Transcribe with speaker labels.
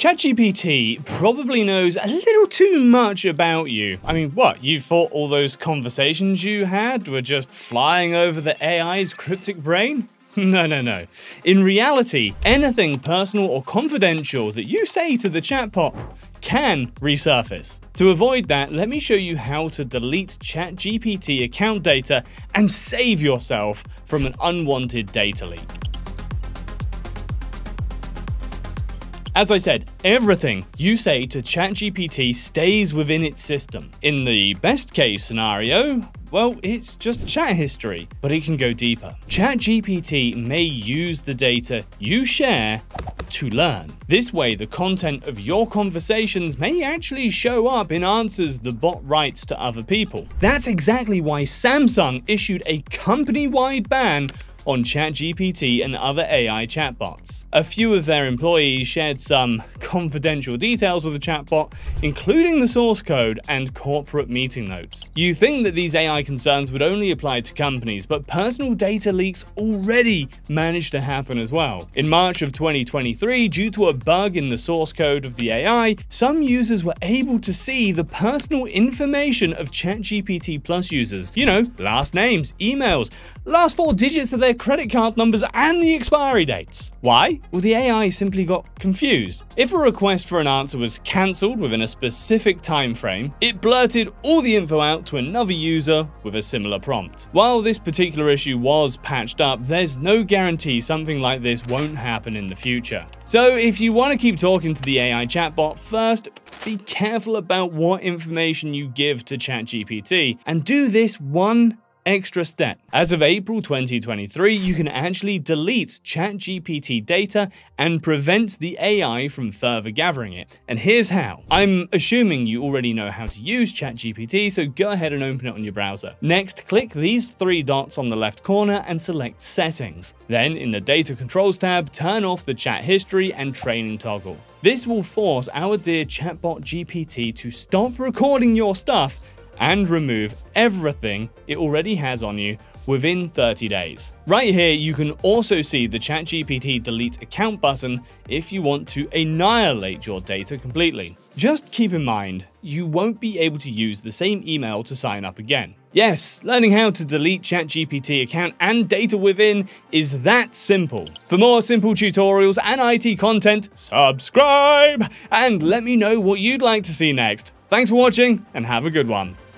Speaker 1: ChatGPT probably knows a little too much about you. I mean, what, you thought all those conversations you had were just flying over the AI's cryptic brain? No. In reality, anything personal or confidential that you say to the chatbot can resurface. To avoid that, let me show you how to delete ChatGPT account data and save yourself from an unwanted data leak. As I said, everything you say to ChatGPT stays within its system. In the best case scenario, well, it's just chat history, but it can go deeper. ChatGPT may use the data you share to learn. This way, the content of your conversations may actually show up in answers the bot writes to other people. That's exactly why Samsung issued a company-wide ban on ChatGPT and other AI chatbots. A few of their employees shared some confidential details with the chatbot, including the source code and corporate meeting notes. You think that these AI concerns would only apply to companies, but personal data leaks already managed to happen as well. In March of 2023, due to a bug in the source code of the AI, some users were able to see the personal information of ChatGPT Plus users. You know, last names, emails, last 4 digits of their credit card numbers, and the expiry dates. Why? Well, the AI simply got confused. If a request for an answer was cancelled within a specific time frame, it blurted all the info out to another user with a similar prompt. While this particular issue was patched up, there's no guarantee something like this won't happen in the future. So if you want to keep talking to the AI chatbot, first, be careful about what information you give to ChatGPT, and do this one extra step. As of April 2023, you can actually delete ChatGPT data and prevent the AI from further gathering it. And here's how. I'm assuming you already know how to use ChatGPT, so go ahead and open it on your browser. Next, click these 3 dots on the left corner and select Settings. Then, in the Data Controls tab, turn off the chat history and training toggle. This will force our dear chatbot GPT to stop recording your stuff and remove everything it already has on you within 30 days. Right here, you can also see the ChatGPT delete account button if you want to annihilate your data completely. Just keep in mind, you won't be able to use the same email to sign up again. Yes, learning how to delete ChatGPT account and data within is that simple. For more simple tutorials and IT content, subscribe and let me know what you'd like to see next. Thanks for watching and have a good one.